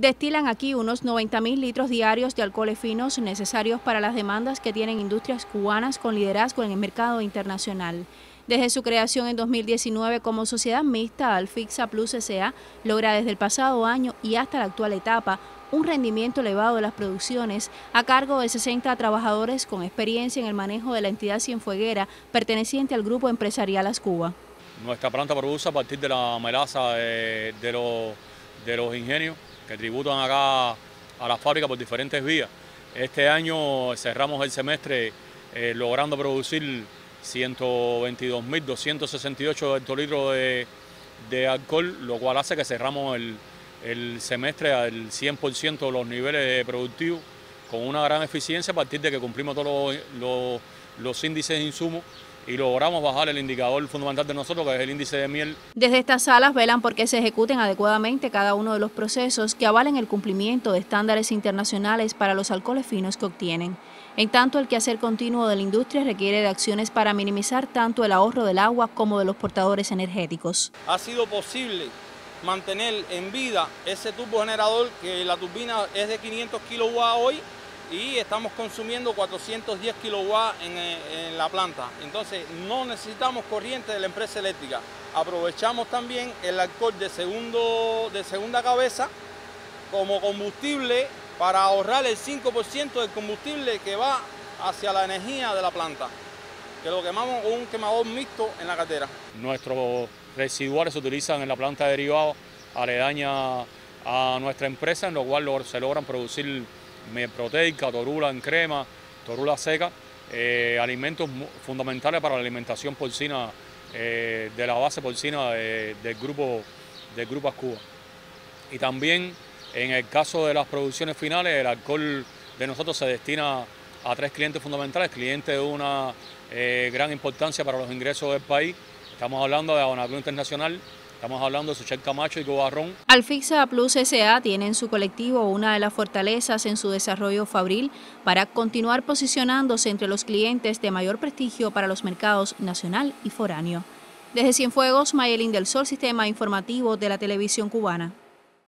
Destilan aquí unos 90.000 litros diarios de alcoholes finos necesarios para las demandas que tienen industrias cubanas con liderazgo en el mercado internacional. Desde su creación en 2019 como sociedad mixta, Alfixa Plus S.A. logra desde el pasado año y hasta la actual etapa un rendimiento elevado de las producciones a cargo de 60 trabajadores con experiencia en el manejo de la entidad cienfueguera perteneciente al grupo empresarial Ascuba. Nuestra planta produce a partir de la melaza de los ingenios que tributan acá a la fábrica por diferentes vías. Este año cerramos el semestre logrando producir 122.268 hectolitros de alcohol, lo cual hace que cerramos el semestre al 100% de los niveles productivos con una gran eficiencia a partir de que cumplimos todos los índices de insumos y logramos bajar el indicador fundamental de nosotros, que es el índice de miel. Desde estas salas velan porque se ejecuten adecuadamente cada uno de los procesos que avalen el cumplimiento de estándares internacionales para los alcoholes finos que obtienen. En tanto, el quehacer continuo de la industria requiere de acciones para minimizar tanto el ahorro del agua como de los portadores energéticos. Ha sido posible mantener en vida ese turbogenerador, que la turbina es de 500 kilowatts hoy, y estamos consumiendo 410 kilowatts en la planta. Entonces no necesitamos corriente de la empresa eléctrica. Aprovechamos también el alcohol de segunda cabeza como combustible para ahorrar el 5% del combustible que va hacia la energía de la planta, que lo quemamos con un quemador mixto en la caldera. Nuestros residuales se utilizan en la planta de derivados aledaña a nuestra empresa, en lo cual se logran producir miel proteica, torula en crema, torula seca, alimentos fundamentales para la alimentación porcina, de la base porcina del grupo Ascuba. Y también en el caso de las producciones finales, el alcohol de nosotros se destina a 3 clientes fundamentales, clientes de una gran importancia para los ingresos del país. Estamos hablando de Abanaco Internacional, estamos hablando de Suchel Camacho y Cobarrón. Alfixa Plus S.A. tiene en su colectivo una de las fortalezas en su desarrollo fabril para continuar posicionándose entre los clientes de mayor prestigio para los mercados nacional y foráneo. Desde Cienfuegos, Mayelín del Sol, Sistema Informativo de la Televisión Cubana.